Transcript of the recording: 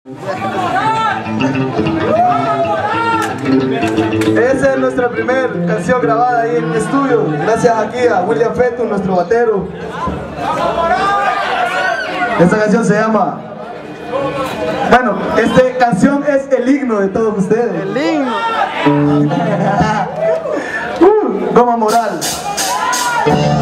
Esa es nuestra primera canción grabada ahí en el estudio. Gracias aquí a William Fetu, nuestro batero. Esta canción se llama... Bueno, esta canción es el himno de todos ustedes. El himno. Goma Moral.